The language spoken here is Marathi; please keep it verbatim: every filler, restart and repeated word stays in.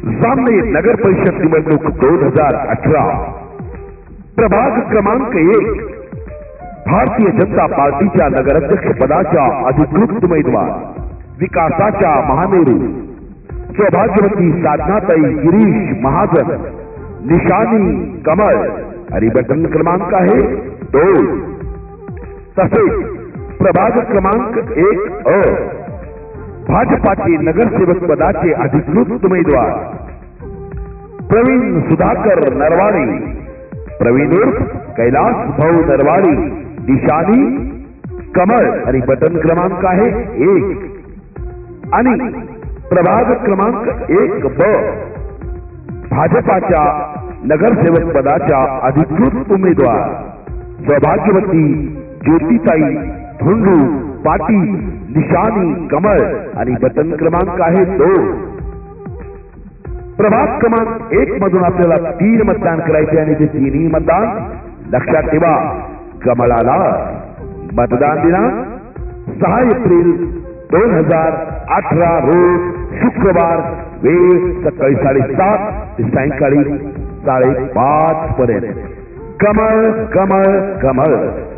जामनेर नगर परिषद निवडणूक दोन हजार अठरा प्रभाग क्रमांक एक भारतीय जनता पार्टीच्या नगराध्यक्ष पदाच्या अधिकृत उमेदवार विकासाच्या महामेरू सौभाग्यवती साधनाताई गिरीश महाजन निशानी कमळ आणि बटन क्रमांक आहे दोन। तसेच प्रभाग क्रमांक एक अ भाजपाचे नगरसेवक पदाचे अधिकृत उमेदवार प्रवीण सुधाकर नरवाडी प्रवीण उर्फ कैलास भाऊ नरवाडी निशानी कमळ आणि बटन क्रमांक आहे एक। आणि प्रभाग क्रमांक एक ब भाजपाच्या नगरसेवक पदाच्या अधिकृत उमेदवार सौभाग्यवती ज्योतिताई धोंडू पाटील निशानी कमळ आणि बटन क्रमांक आहे दोन। प्रभाग क्रमांक एक मधून आपल्याला तीन मतदान करायचे आणि ते तिन्ही मतदान लक्षात ठेवा कमळाला। मतदान दिनांक सहा एप्रिल दोन हजार अठरा रोज शुक्रवार वेळ सकाळी साडेसात ते सायंकाळी साडेपाच पर्यंत। कमळ कमळ कमळ।